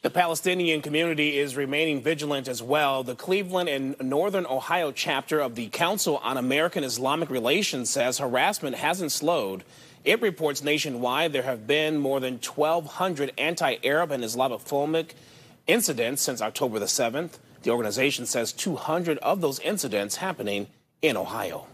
The Palestinian community is remaining vigilant as well. The Cleveland and Northern Ohio chapter of the Council on American Islamic Relations says harassment hasn't slowed. It reports nationwide there have been more than 1,200 anti-Arab and Islamophobic incidents since October the 7th. The organization says 200 of those incidents happening in Ohio.